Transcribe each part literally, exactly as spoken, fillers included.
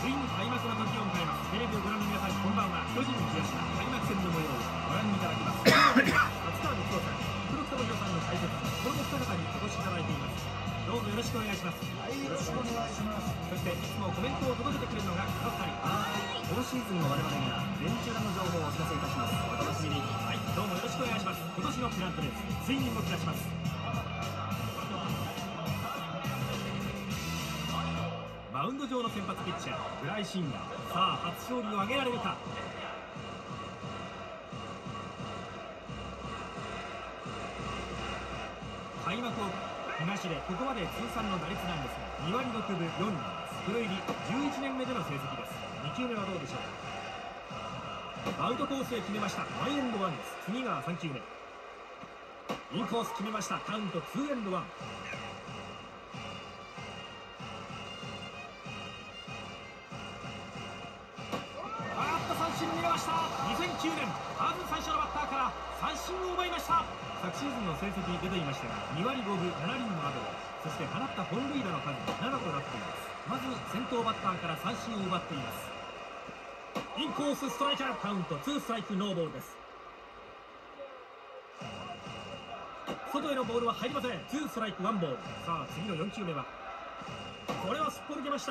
ついに開幕の時を迎えます。テレビをご覧の皆さん、こんばんは。巨人東田開幕戦の模様をご覧いただきます。松川光夫さん、黒木智弘さんの解説、このお二方にお越しいただいています。どうぞよろしくお願いします。 はい、よろしくお願いします。 そしていつもコメントを届けてくれるのがこの二人。 はい、今シーズンの我々がベンチ裏の情報をお知らせいたします。お楽しみに。 はい、どうもよろしくお願いします。今年のペナントレース、ついに動き出します。マウンド上の先発ピッチャー村井慎がさあ初勝利を挙げられるか。開幕を東でここまで通算の打率なんですがにわりろくぶよんりです。プロ入りじゅういちねんめでの成績です。に球目はどうでしょうか。アウトコースへ決めました。ワンエンドワンです。次がさん球目、インコース決めました。カウントツーエンドワン。三振見れました。にせんきゅうねんまず最初のバッターから三振を奪いました。昨シーズンの成績出ていましたがにわりごぶななりんのアベレージ、そして放った本塁打の数ななとなっています。まず先頭バッターから三振を奪っています。インコースストライク、カウントツーストライクノーボールです。外へのボールは入りません。ツーストライクワンボール。さあ次のよん球目はこれはすっぽ抜けました。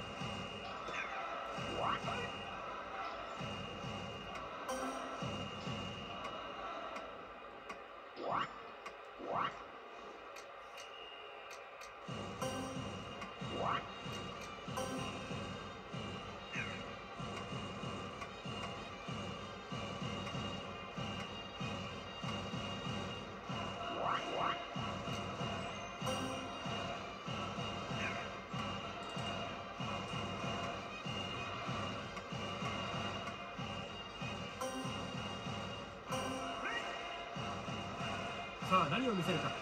さあ何を見せるか。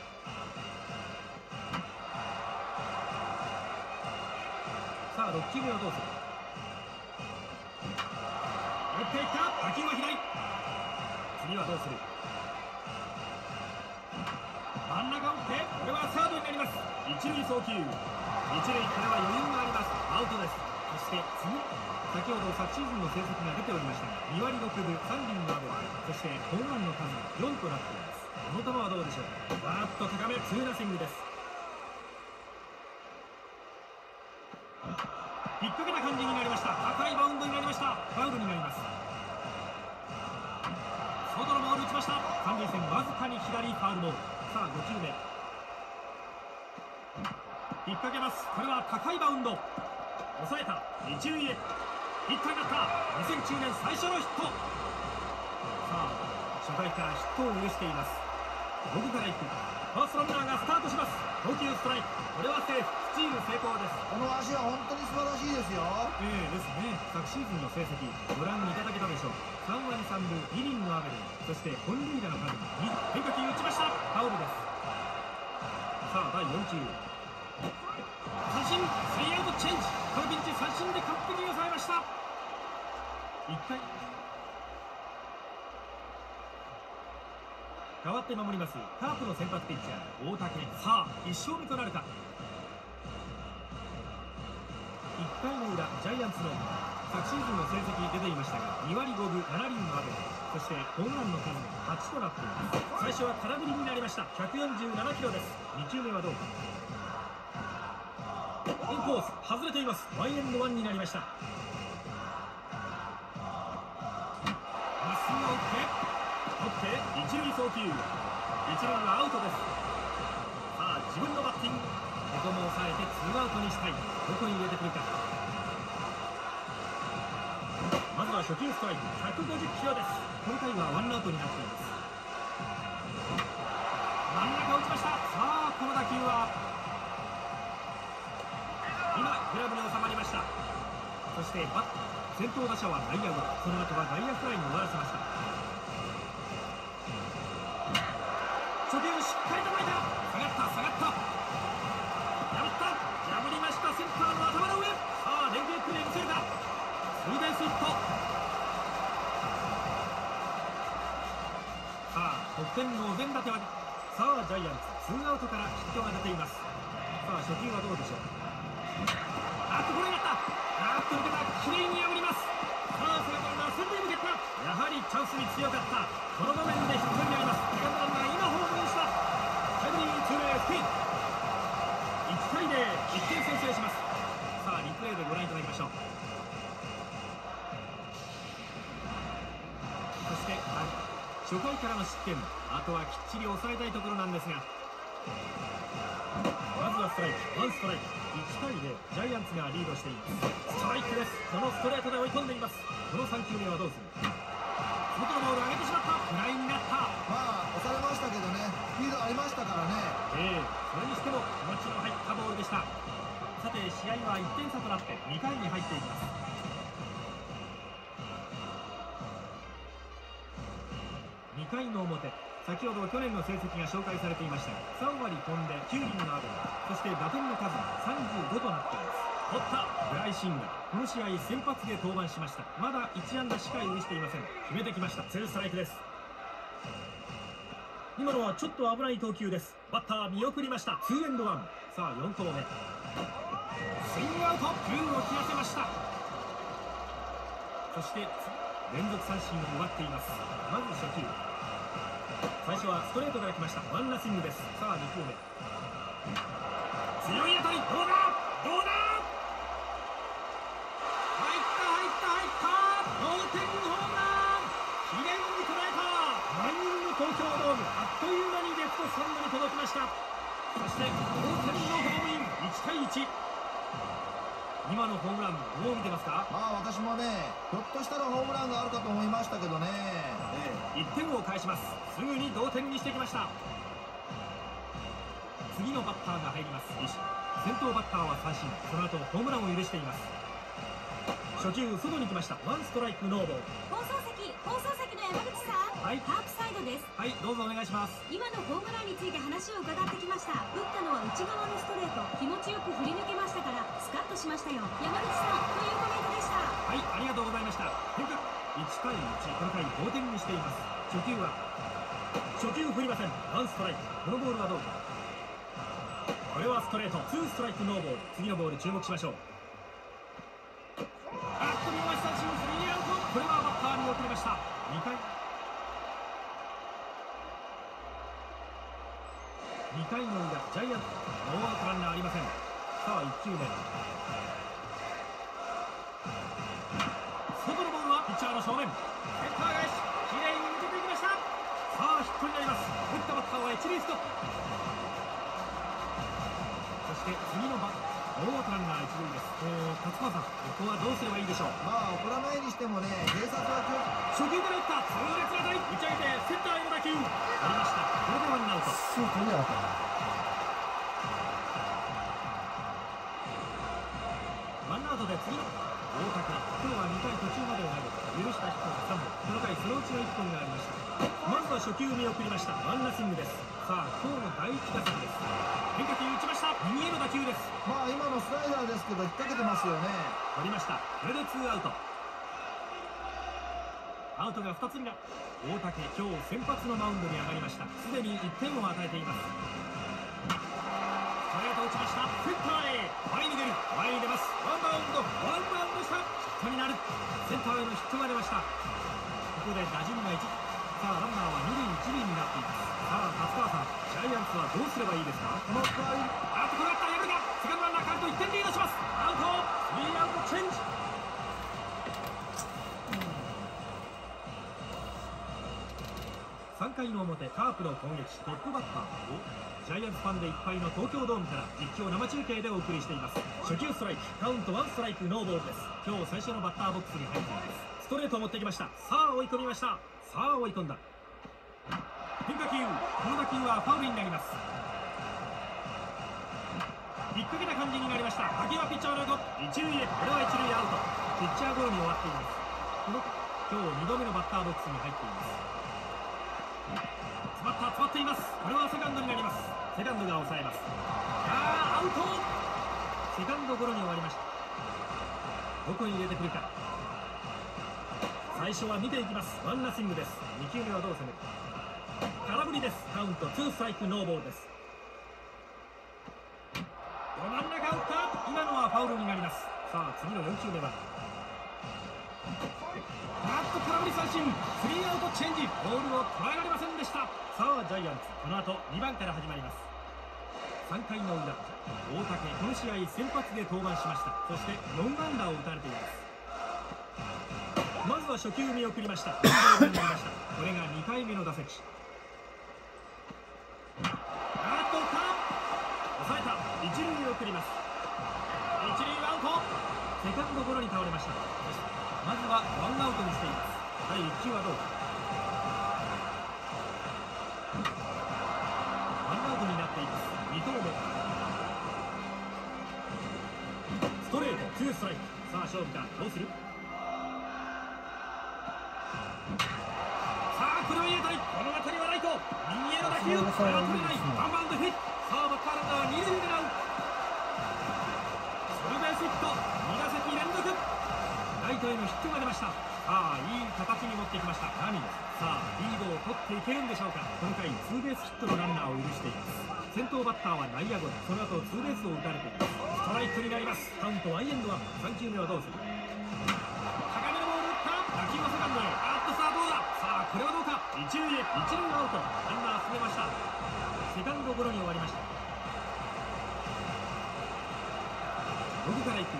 さあろっ球目はどうする。打っていった打球は左。次はどうする。真ん中打ってこれはサードになります。一塁送球、一塁からは余裕があります。アウトです。そして次、先ほど昨シーズンの成績が出ておりましたがにわりろくぶさんりんのアベレージ、そしてホームランの数がよんとなっています。この球はどうでしょうか。バーッと高め、ツーナッシングです。引っ掛けた感じになりました。高いバウンドになりました。ファウルになります。外のボール打ちました。三塁線わずかに左、ファウルボール。さあご球目、引っ掛けます。これは高いバウンド、抑えた。一塁へヒットになった。にせんきゅうねん最初のヒット。さあ初回からヒットを許しています。どこから行く。ファーストランナーがスタートします。投球ストライク、これはセーフ。スチール成功です。 この足は本当に素晴らしいですよ。 ええですね。昨シーズンの成績ご覧いただけたでしょう。さんわりさんぶにりんのアベレージ、そして本塁打の数に変化球打ちました。ファウルです。さあだいよん球、三振、スリーアウトチェンジ。このピンチ三振で完璧に抑えました。いっかい代わって守りますカープの先発ピッチャー大竹。さあいっ勝目となるか。いっかいの裏、ジャイアンツの昨シーズンの成績出ていましたがにわりごぶななりんのアベレージ、そしてホームランの数がはちとなっています。最初は空振りになりました。ひゃくよんじゅうななキロです。に球目はどうか。インコース外れています。ワンエンドワンになりました。まっすぐを打って取って一塁送球、一塁はアウトです。さあ自分のバッティング、ここも抑えてツーアウトにしたい。どこに入れてくるか。まずは初球ストライク、ひゃくごじゅっキロです。今回はワンアウトになっています。真ん中打ちました。さあこの打球は今グラブに収まりました。そしてバッ先頭打者は内野ゴロ、その後は外野フライに終わらせました。初球しっかりと巻いた。下がった下がった、破った破りました。センターの頭の上。さあ連携プレー見せるか。スリーベースヒット。さあ得点のお膳立ては。さあジャイアンツツーアウトからヒットが出ています。さあ初球はどうでしょう。あっとこれになった。あっと抜けこの場面でヒットになります。セカンドランナー今ホームインした。タイムリーツーベースヒット。いちたいゼロ、いってん先制します。さあリプレイでご覧いただきましょう。そして初回からの失点、あとはきっちり抑えたいところなんですが、まずはストライク、ワンストライク、いちたいゼロ、ジャイアンツがリードしています。ストライクです。このストレートで追い込んでいます。このさん球目はどうする。外のボール上げてしまった。フライになった。 まあ押されましたけどね、スピードありましたからね。 ええ、それにしても気持ちの入ったボールでした。さて試合はいってん差となってにかいに入っていきます。にかいの表、先ほど去年の成績が紹介されていましたが、さんわり飛んできゅうりんのアベレージ、そして打点の数がさんじゅうごとなっています。取ったブライシンガー、この試合先発で登板しました。まだいち安打しか許していません。決めてきました。ツーストライクです。今のはちょっと危ない投球です。バッター見送りました。ツーエンドワン。さあよん投目、スイングアウト、ルーを切らせました。そして連続三振を奪っています。まず初球、最初はストレートから来ました。ワンラスイングです。さあに球目、強い当たり、どうだどうだ、入った入った入った、同点ホームラン、きれいに捉えた。満員の東京ドーム、あっという間にレフトスタンドに届きました。そして同点のホームイン、いちたいいち。今のホームランどう見てますか。 まあ私もね、ひょっとしたらホームランがあるかと思いましたけどね。 いってんを返します。すぐに同点にしてきました。次のバッターが入ります。石、先頭バッターは三振、その後ホームランを許しています。初球外に来ました。ワンストライクノーボール。 放送席、放送席の山口さん、 はい、 ハープサイドです。 はい、どうぞお願いします。 今のホームランについて話を伺ってきました。打ったのは内側のストレート、気持ちよく振り抜けましたからスカッとしましたよ、山口さん、というコメントでした。 はい、ありがとうございました。変化いちたいいち、この回同点にしています。初球は初球振りません。ワンストライク。このボールはどうか。これはストレート、ツーストライクノーボール。次のボール注目しましょう。あっと見逃し三振、スリーアウト。これはバッターに送りました。にかいにかいの裏、ジャイアンツノーアウトランナーありません。さあいち球目、外のボールはピッチャーの正面、センター返し、きれいに抜けていきました。さあヒットになります。打ったバッターは一塁ストップ。そして次のバッノーアウトランナー一塁です。おー、勝間さん、ここはどうすればいいでしょう。 まあ怒らないにしてもね、警察は初球から打った痛烈な当たり、打ち上げてセンターへの打球、ありました。これでワンアウト。 そう飛んでなかったな。 ワンアウトで次の大竹、今日はにかい途中までを投げ許したヒットがさんぼん、この回そのうちのいっぽんがありました。まずは初球見送りました。ワンラスイングです。さあ今日のだいいち打席です。変化球打ちました。右への打球です。 まあ今のスライダーですけど引っ掛けてますよね。 取りました。これでツーアウト。アウトがふたつになる。大竹、今日先発のマウンドに上がりました。すでにいってんを与えています。ストレート打ちました。センターへ、前に出る、前に出ます。ワンバウンド、ワンバウンドした。ヒットになる。センターへのヒットが出ました。ここで打順がいち。さあランナーはに塁いち塁になっています。さあ勝川さん、ジャイアンツはどうすればいいですか。 この場合、 あっとこれあった、やるがセカンドランナーカウントいってんリードします。アウト、スリーアウトチェンジ。さんかいの表、カープの攻撃、トップバッターをジャイアンツファンでいっぱいの東京ドームから実況生中継でお送りしています。初球ストライク、カウントワンストライクノーボールです。今日最初のバッターボックスに入っています。ストレートを持ってきました。さあ追い込みました。さあ追い込んだ。変化球、この打球はファウルになります。引っ掛けた感じになりました。打球はピッチャーの横、一塁へ、これは一塁アウト。ピッチャーゴロに終わっています。この今日にどめのバッターボックスに入っています。詰まった、詰まっています。これはセカンドになります。セカンドが抑えます。あー、アウト。セカンドゴロに終わりました。どこに入れてくるか。最初は見ていきます。ワンラスイングです。に球目はどう攻める。空振りです。カウントツーストライクノーボールです。ど真ん中打った。今のはファウルになります。さあ次のよん球目はあっと空振り三振、スリーアウトチェンジ、ボールを捉えられませんでした。さあジャイアンツ、この後にばんから始まります。さんかいの裏、大竹この試合先発で登板しました。そしてよん安打を打たれています。まずは初球見送りました。これがにかいめの打席。あっと打った、抑えた、一塁に送ります。一塁アウト、セカンドゴロに倒れました。まずはワンアウトにしています。だいいっ球はどうか。ワンアウトになっています。に投目、ストレートツーストライク。さあ勝負か、どうする。さあこれは入れたい、この当たりはライト、右への打球、これは取れない、ワンバウンドヒット。さあバッターランナーはに塁を狙う。ツーベースヒット、に打席連続、ライトへのヒットが出ました。さあいい形に持ってきましたラミレス。さあリードを取っていけるんでしょうか。この回ツーベースヒットのランナーを許しています。先頭バッターは内野ゴロ、その後ツーベースを打たれています。ストライクになります。カウントワンエンドワン。さん球目はどうする。高めのボール打った、打球はセカンドへ。あっとさあどうだ。さあこれはどうか。一塁へ、一塁アウト、ランナー進めました。セカンドゴロに終わりました。どこから行く。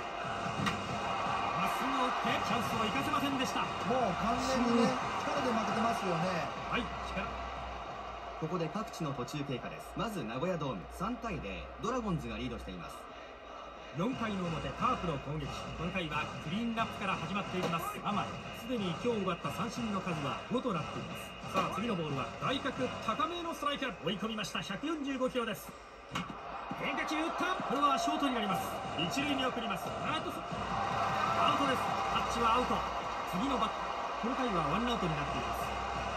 まっすぐを打ってチャンスを生かせませんでした。 もう完全にね、力で負けてますよね。 はい、力。 ここで各地の途中経過です。まず名古屋ドームさんたいゼロ、ドラゴンズがリードしています。 よんかいの表、カープの攻撃。この回はクリーンナップから始まっていきます。甘い、すでに今日奪った三振の数はごとなっています。さあ次のボールは外角高めのストライク、追い込みました。ひゃくよんじゅうごキロです。変化球打った、これはショートになります。一塁に送ります。あとアウトです。タッチはアウト。次のバッター、この回はワンアウトになっています。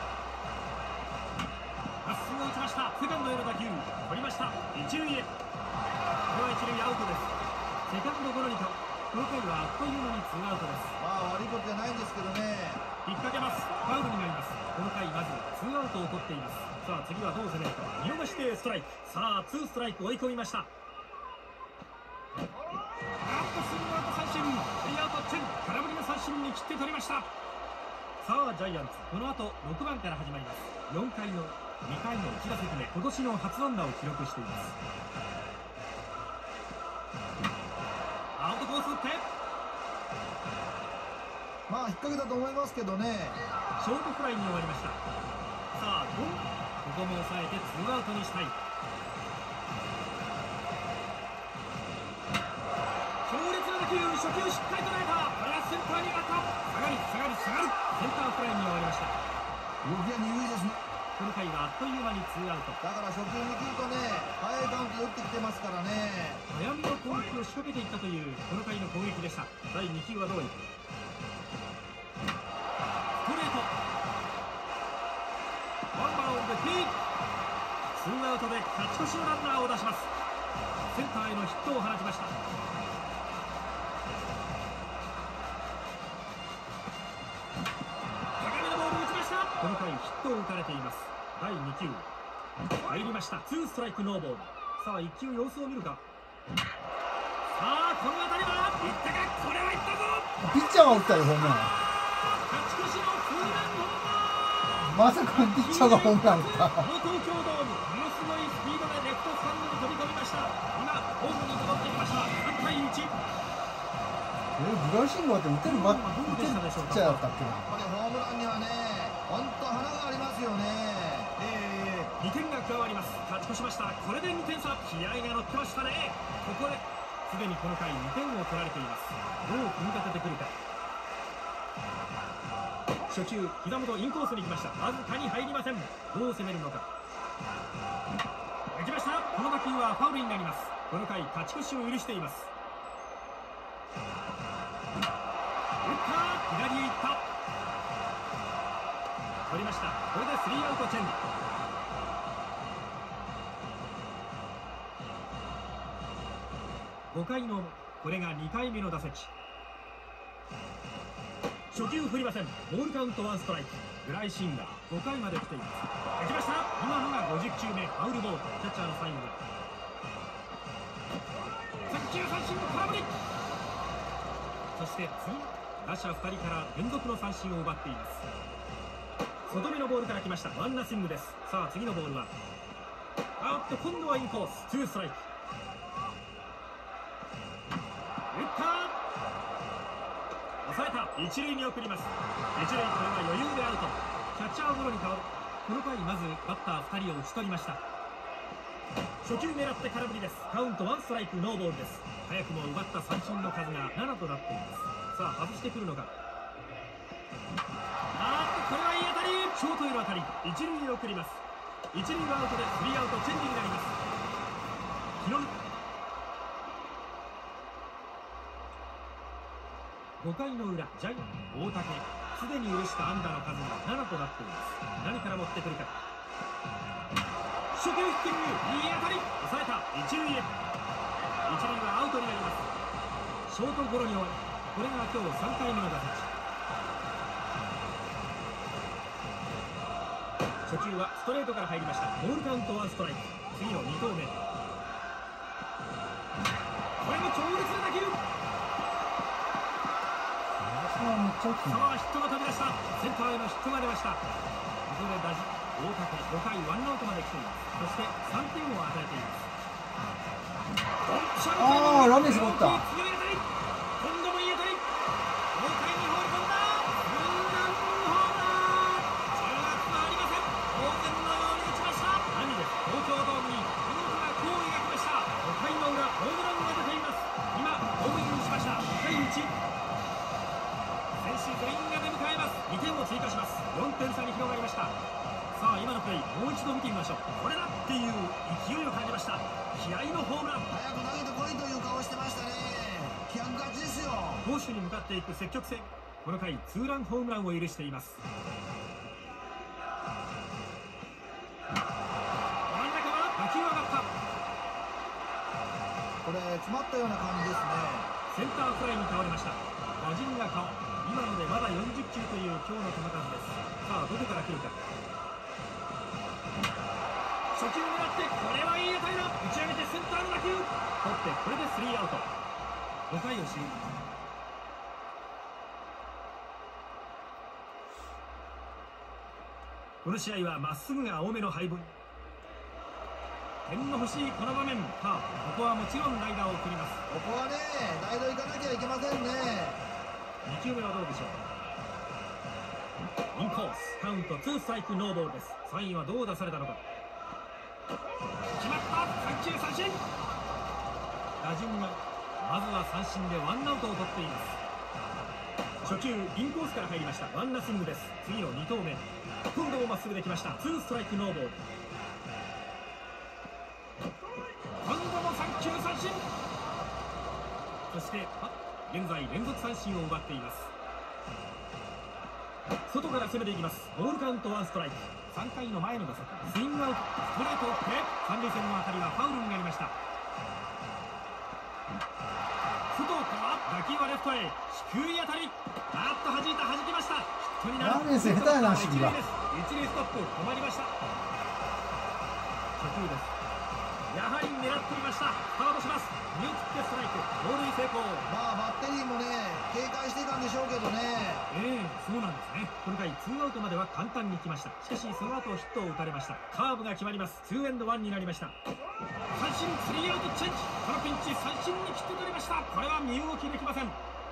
まっすぐ打ちました。セカンドへの打球、取りました。一塁へ、これは一塁アウトです。セカンドゴロにか、この回はあっという間にツーアウトです。 まあ悪いことじゃないんですけどね。 引っ掛けます。ファウルになります。この回まずツーアウトを取っています。さあ次はどう攻めるか。見逃してストライク。さあツーストライク、追い込みました。あっとスリーアウト三振、スリーアウトチェン、空振りの三振に切って取りました。さあジャイアンツ、この後ろくばんから始まります。よんかいのにかいのいち打席目、今年の初安打を記録しています。アウトコース打って、 まあ引っ掛けたと思いますけどね。 ショートフライに終わりました。さあここも抑えてツーアウトにしたい。強烈な打球、初球しっかり捉えた。これはセンターに上がった。下がり下がり下がる、センターフライに終わりました。 動きが鈍いですね。 この回はあっという間にツーアウト。 だから初球に来るとね、早いカウントで打ってきてますからね。 早めの攻撃を仕掛けていったというこの回の攻撃でした。だいに球はどういく。ストレート、ワンバウンドヒット、ツーアウトで勝ち越しのランナーを出します。センターへのヒットを放ちました。高めのボール打ちました。この回ヒットを打たれています。だいに球入りました。ツーストライクノーボール。さあいっ球様子を見るか。さあこの当たりはいったか。これはいったぞ。 ピッチャーは打ったよ、ホームラン。 勝ち越しのツーランホームラン。 まさかピッチャーがホームラン打った。 この東京ドーム、ものすごいスピードでレフトスタンドに飛び込みました。今ホームに戻ってきました。さんたいいち。 え、ブラシンガーって打てるバッター、打てるピッチャーだったっけな。 やっぱりホームランにはね、本当花がありますよね。 えー、にてんが加わります。勝ち越しました。これでにてん差。気合が乗ってましたね。ここですでにこの回にてんを取られています。どう組み立ててくるか。初球膝元インコースに来ました。わずかに入りません。どう攻めるのか。打ちました。この打球はファウルになります。この回勝ち越しを許しています。打った、左へ行った、取りました。これでスリーアウトチェンジ。ごかいのこれがにかいめの打席。初球振りません。ボールカウントワンストライク。グライシンガーごかいまで来ています。打ちました。今のがごじゅっ球目。ファウルボール。キャッチャーのサインが三球三振の空振り。そして次打者ふたりから連続の三振を奪っています。外目のボールから来ました。ワンナッシングです。さあ次のボールはあっと今度はインコース、ツーストライク。打った、抑えた、一塁に送ります。一塁、これは余裕でアウト。キャッチャーゴロに変わる。この回まずバッターふたりを打ち取りました。初球狙って空振りです。カウントワンストライクノーボールです。早くも奪った三振の数がななとなっています。さあ外してくるのか。あーっとこれはいい当たり、ショートへの当たり、一塁へ送ります。一塁はアウトでスリーアウトチェンジになります。日野ごかいの裏、ジャイアン大竹、すでに許した安打の数がななとなっています。何から持ってくるか。初球ヒッティング、いい当たり、抑えた、一塁へ。一塁はアウトになります。ショートゴロに終わり、これが今日さんかいめの打席。初球はストレートから入りました。ボールカウントワンストライク。次のに投目、これも強烈な打球。さあヒットが飛び出した。センターへのヒットが出ました。ここで打順大竹、ごかいワンアウトまで来ています。そしてさんてんを与えています。 ああラメ絞った。 強い当たり、今度もいい当たり、豪快に放り込んだ。ツーランホームラン。重圧はありません。当然のように打ちました。何です、東京ドームに見事な好意が来ました。ごかいの裏、ホームランが出ています。今ホームインしました。にかいいち、選手全員が出迎えます。にてんを追加します。よんてん差に広がりました。さあ今のプレーもう一度見てみましょう。これだっていう勢いを感じました。気合のホームラン。 早く投げてこいという顔してましたね。気迫勝ちですよ。 投手に向かっていく積極性。この回ツーランホームランを許しています。真ん中は打球上がった。 これ詰まったような感じですね。 センターフライに倒れました。打順が顔。今のでまだよんじゅっきゅうという今日の球数です。さあどこから来るか。初球狙って、これはいい当たりだ。打ち上げてセンターの打球、取ってこれでスリーアウト。ごかいを終了。この試合はまっすぐが多めの配分。点の欲しいこの場面、カーブ、ここはもちろん代打を送ります。 ここはね、代打行かなきゃいけませんね。 にきゅうめはどうでしょう。インコース、カウントツーストライクノーボールです。サインはどう出されたのか。決まった、さん球三振。打順がまずは三振でワンアウトを取っています。初球インコースから入りました。ワンナッシングです。次のに投目、今度もまっすぐできました。ツーストライクノーボール。今度もさん球三振。そして現在連続三振を奪っています。外から攻めていきます。ボールカウントワンストライク。さんかいの前の打席、スイングアウト、ストレートを振って三塁線の当たりはファウルになりました。外から打球はレフトへ、低い当たり、あっと弾いた、弾きました。ヒットになる。 ラーメン下手やな、守備が。 一塁ストップ、止まりました。初球です。やはり狙っていました。スタートします。見送ってストライク、盗塁成功。 まあバッテリーもね、警戒していたんでしょうけどね。 ええ、そうなんですね。この回ツーアウトまでは簡単に来ました。しかしその後ヒットを打たれました。カーブが決まります。ツーエンドワンになりました。三振、スリーアウトチェンジ。このピンチ三振に切って取りました。これは身動きできません。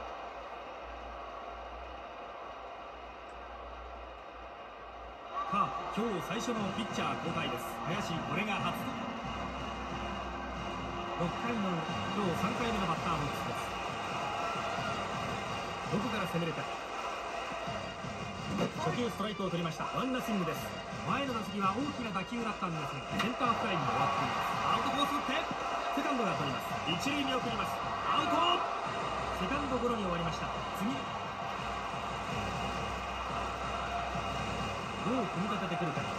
さあ今日最初のピッチャー交代です。林、これが初。ろっかいの今日さんかいめのバッターボックスです。どこから攻めるか。初球ストライクを取りました。ワンナッシングです。前の打席は大きな打球だったんですがセンターフライに終わっています。アウトコース打ってセカンドが取ります。一塁に送ります。アウト。セカンドゴロに終わりました。次どう組み立ててくるか。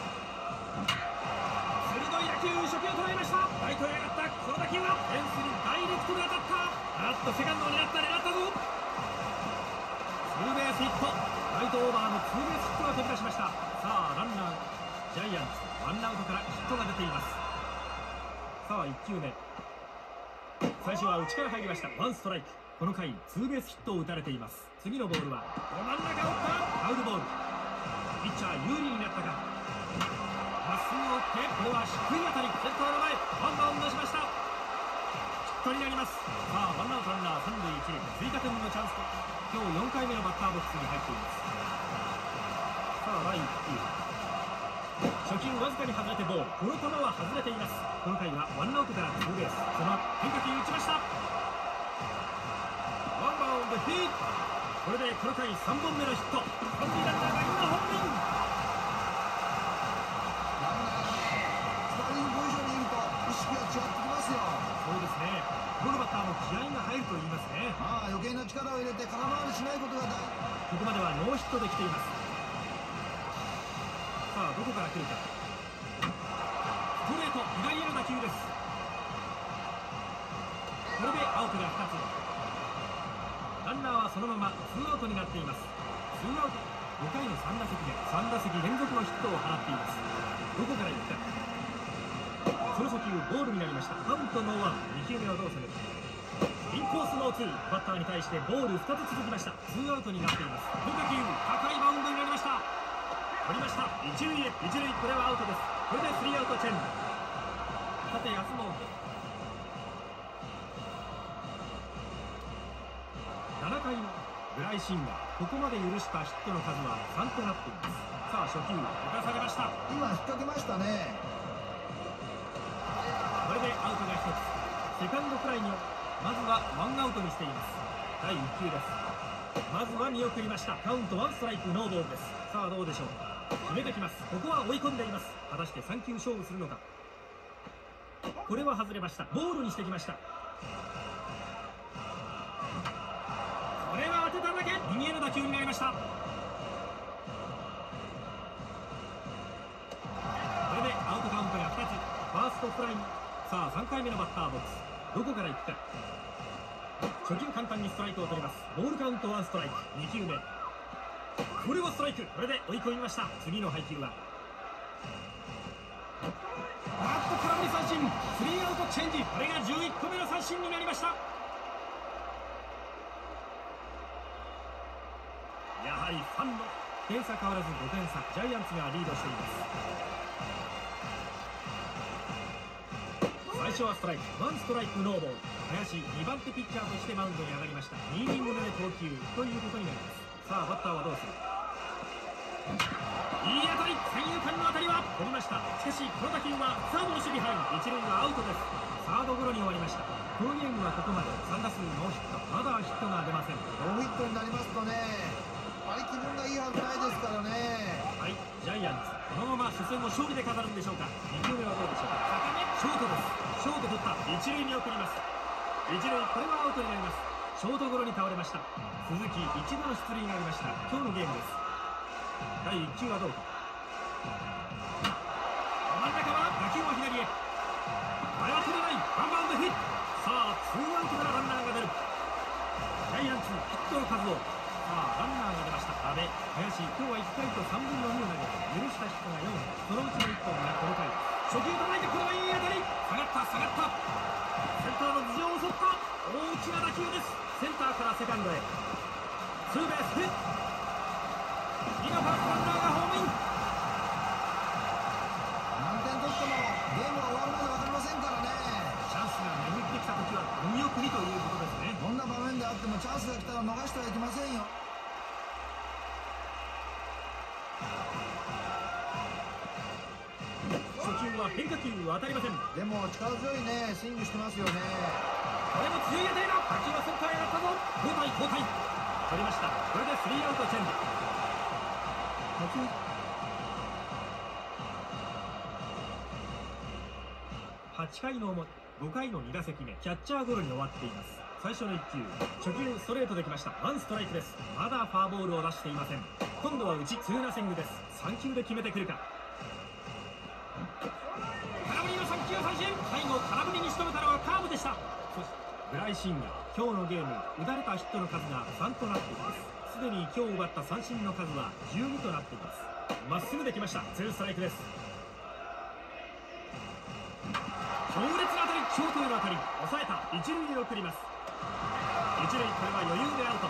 鋭い打球、初球捉えました。ライトへ上がった。この打球はフェンスにダイレクトで当たった。あっとセカンドを狙った、狙ったぞ。ツーベースヒット。ライトオーバーのツーベースヒットが飛び出しました。さあランナージャイアンツワンアウトからヒットが出ています。さあいっ球目、ス最初は内から入りました。ワンストライク。この回ツーベースヒットを打たれています。次のボールは真ん中を打ったファウルボール。ピッチャー有利になったか。まっすぐを打ってこれは低い当たり。センターの前ワンバウンドしました。ヒットになります。さあワンアウトランナー三塁一塁、追加点のチャンスと今日よんかいめのバッターボックスに入っています。さあ第いっ球、初球わずかに外れてボール。この球は外れています。この回はワンアウトからツーベース。その後変化球打ちました。ワンバウンドヒット。これでこの回さんぼんめのヒット。三塁ランナーが今ホームイン。 スターリングポジションにいると意識が違ってきますよ。 そうですね、どのバッターも気合が入ると言いますね。 ああ、余計な力を入れて空回りしないことが大事。 ここまではノーヒットできています。さあどこから来るか。ストレート左への打球です。これでアウトがふたつ。ランナーはそのままツーアウトになっています。ツーアウト。ごかいのさん打席でさん打席連続のヒットを放っています。どこから行くか。その初球ボールになりました。カウントノーワン。に球目はどうする。インコースノーツー。バッターに対してボールふたつ続きました。ツーアウトになっています。変化球高いバウンドになりました。取りました。一塁へ。一塁、これはアウトです。これでスリーアウトチェンジ。さて明日もななかいのブライシンがここまで許したヒットの数はさんとなっています。さあ初球打たされました。 今引っ掛けましたね。 これでアウトがひとつ。セカンドフライにまずはワンアウトにしています。だいいっ球です。まずは見送りました。カウントワンストライクノーボールです。さあどうでしょう。決めてきます。ここは追い込んでいます。果たしてさん球勝負するのか。これは外れました。ボールにしてきました。これは当てただけ。右への打球になりました。これでアウトカウントがふたつ。ファーストフライに。さあさんかいめのバッターボックス。どこから行くか。初球簡単にストライクを取ります。ボールカウントワンストライク。に球目。これはストライク。これで追い込みました。次の配球はあっと空振り三振。スリーアウトチェンジ。これがじゅういっこめの三振になりました。やはりファンの点差変わらずごてん差。ジャイアンツがリードしています。最初はストライク。ワンストライクノーボール。林にばん手ピッチャーとしてマウンドに上がりました。にイニング目で投球ということになります。さあバッターはどうする。いい当たり。三遊間の当たりは飛びました。しかしこの打球はサードの守備範囲。一塁はアウトです。サードゴロに終わりました。このゲームはここまでさん打数ノーヒット。まだヒットが出ません。 ノーヒットになりますとね、あまり気分がいいはずないですからね。 はい、ジャイアンツこのまま初戦を勝利で飾るんでしょうか。に球目はどうでしょうか。高めショートです。ショート取った。一塁に送ります。一塁、これはアウトになります。ショートゴロに倒れました。鈴木一度の出塁がありました。今日のゲームです。だいいっ球はどうか。真ん中は打球は左へ。これは取れない。ワンバウンドヒット。さあツーアウトからランナーが出る。ジャイアンツヒットの数を。さあランナーが出ました。阿部林、今日はいっかいとさんぶんのにを投げ許したヒットがよんほん。そのうちのいっぽんがこの回。初球叩いてこれはいい当たり。下がった下がった。センターの頭上を襲った大きな打球です。センターからセカンドへツーベースヒット。次のファーストランナーがホームイン。 何点取ってもゲームが終わるまで分かりませんからね。 チャンスが巡ってきた時は貪欲にということですね。 どんな場面であってもチャンスが来たら逃してはいけませんよ。 初球は変化球当たりません。 でも力強いねスイングしてますよね。 これも強い当たりだ。打球はセンターへ上がったぞ。交代交代。取りました。これでスリーアウトチェンジ。はちかいの表、ごかいのに打席目、キャッチャーゴロに終わっています。最初のいっ球、初球ストレートできました。ワンストライクです。まだファーボールを出していません。今度は内ツーナッシングです。さん球で決めてくるか。空振りのさん球三振。最後空振りに仕留めたのはカーブでした。そしてブライシンが今日のゲーム打たれたヒットの数がさんとなっています。すでに今日奪った三振の数はじゅうにとなっています。まっすぐできました。ツーストライクです。強烈な当たり。 ショートへの当たり抑えた。一塁へ送ります。一塁、これは余裕でアウト。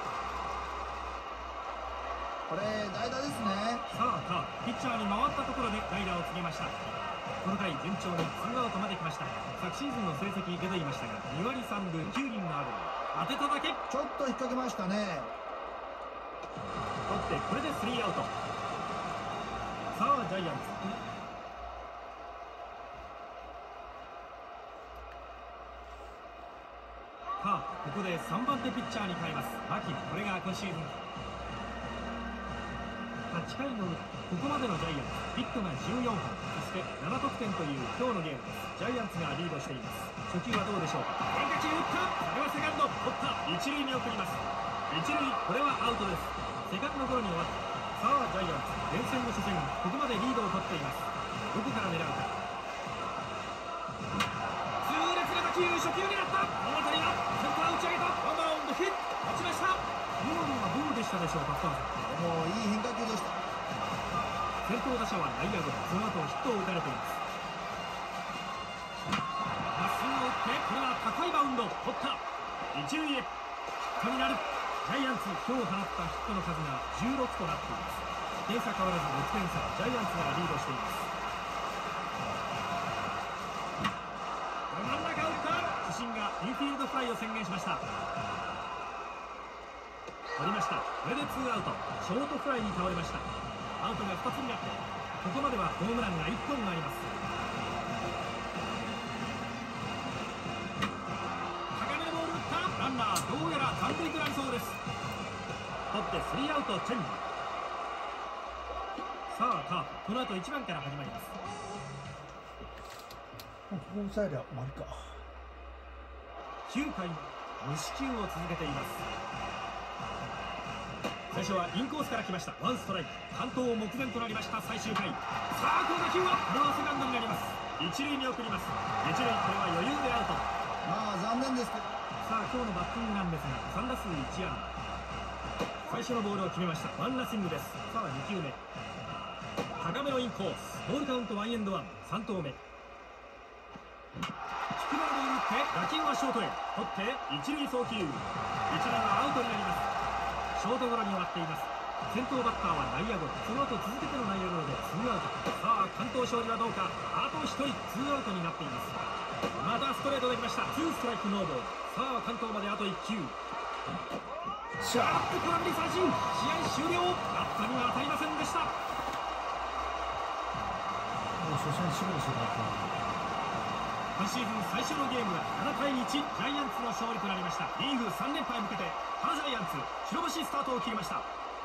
これ代打ですね。 さあカーピッチャーに回ったところで代打を告げました。この回順調にツーアウトまで来ました。昨シーズンの成績出ていましたがにわりさんぶきゅうりんのアベル、当てただけちょっと引っ掛けましたね。 取ってこれでスリーアウト。さあジャイアンツ、カーここでさんばん手ピッチャーに変えます。牧、これが今シーズンはちかいの裏、ここまでのジャイアンツヒットがじゅうよんほん、そしてななとくてんという今日のゲームです。ジャイアンツがリードしています。初球はどうでしょうか。変化球打った。これはセカンド取った。一塁に送ります。一塁、これはアウトです。セカンドゴロに終わった。さあジャイアンツ連戦の初戦、ここまでリードを取っています。どこから狙うか。痛烈な打球、初球になった。大当たりだ。センター打ち上げた。ワンバウンドヒット、落ちました。今のはどうでしたでしょうか。パッカーさん、 もういい変化球でした。 先頭打者は内野ゴロ、その後ヒットを打たれています。まっすぐを打って、これは高いバウンド取った。一塁へヒットになる。ジャイアンツ今日放ったヒットの数がじゅうろくとなっています。点差変わらずろくてん差、ジャイアンツがリードしています。真ん中打った。主審がインフィールドフライを宣言しました。取りました。これでツーアウト。ショートフライに倒れました。アウトがふたつになって、ここまではホームランがいっぽんあります。高めのボール打った。ランナーどうやら三塁となりそうです。取ってスリーアウトチェンジ。さあカープ、この後いちばんから始まります。 ここ抑えりゃ終わりか。 きゅうかい無四球を続けています。最初はインコースから来ました。ワンストライク、完投目前となりました。最終回、さあこの打球はこれはセカンドになります。一塁に送ります。一塁、これは余裕でアウト。 まあ残念ですけど。 さあ今日のバッティングなんですがさんだすういちあんだ。最初のボールを決めました。ワンラスイングです。さあにきゅうめ、高めのインコース、ボールカウントワンエンドワン、さん投目、低めのボール打って打球はショートへ取って一塁送球、一塁はアウトになります。ショートゴロに終わっています。先頭バッターは内野ゴロ、その後続けての内野ゴロでツーアウト。さあ完投勝利はどうか。あとひとり、ツーアウトになっています。またストレートできました。ツーストライクノーボール。さあ完投まであといっきゅう。シャープ空振り三振、試合終了。バッタには当たりませんでした。 もう初戦勝利してたから。 今シーズン最初のゲームはななたいいち、ジャイアンツの勝利となりました。リーグさんれんぱいへ向けて原ジャイアンツ白星スタートを切りました。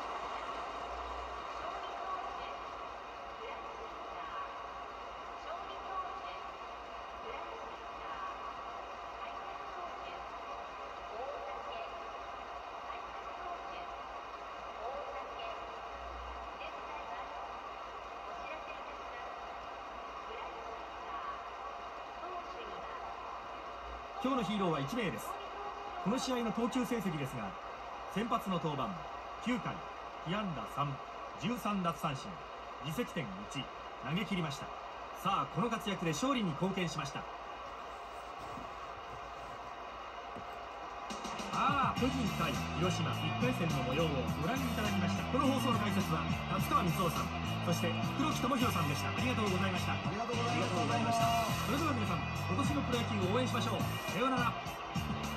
今日のヒーローはいちめいです。この試合の投球成績ですが、先発の登板きゅうかい、被安打さん、じゅうさん奪三振、自責点いち、投げ切りました。さあこの活躍で勝利に貢献しました。ああ巨人対広島いっかいせんの模様をご覧いただきました。この放送の解説は達川光雄さん、そして黒木智弘さんでした。ありがとうございました。 ありがとうございました。 それでは皆さん、今年のプロ野球を応援しましょう。さようなら。